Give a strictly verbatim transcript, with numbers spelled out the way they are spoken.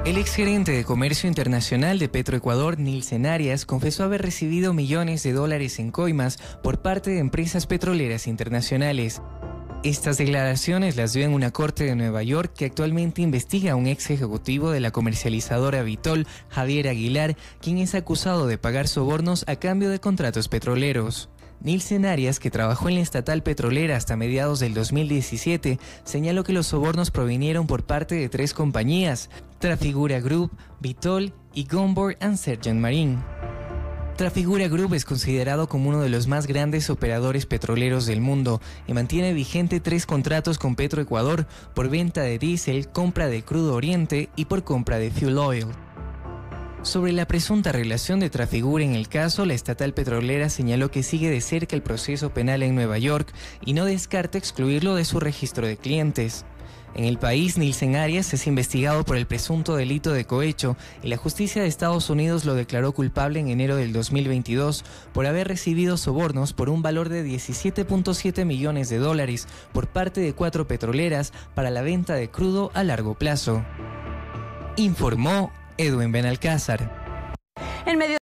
El exgerente de Comercio Internacional de Petroecuador, Nilsen Arias, confesó haber recibido millones de dólares en coimas por parte de empresas petroleras internacionales. Estas declaraciones las dio en una corte de Nueva York que actualmente investiga a un ex ejecutivo de la comercializadora Vitol, Javier Aguilar, quien es acusado de pagar sobornos a cambio de contratos petroleros. Nilsen Arias, que trabajó en la estatal petrolera hasta mediados del dos mil diecisiete, señaló que los sobornos provinieron por parte de tres compañías: Trafigura Group, Vitol y Gunvor and Sergeant Marine. Trafigura Group es considerado como uno de los más grandes operadores petroleros del mundo y mantiene vigente tres contratos con Petroecuador por venta de diésel, compra de crudo oriente y por compra de fuel oil. Sobre la presunta relación de Trafigura en el caso, la estatal petrolera señaló que sigue de cerca el proceso penal en Nueva York y no descarta excluirlo de su registro de clientes. En el país, Nilsen Arias es investigado por el presunto delito de cohecho y la justicia de Estados Unidos lo declaró culpable en enero del dos mil veintidós por haber recibido sobornos por un valor de diecisiete punto siete millones de dólares por parte de cuatro petroleras para la venta de crudo a largo plazo. Informó Edwin Benalcázar. En medio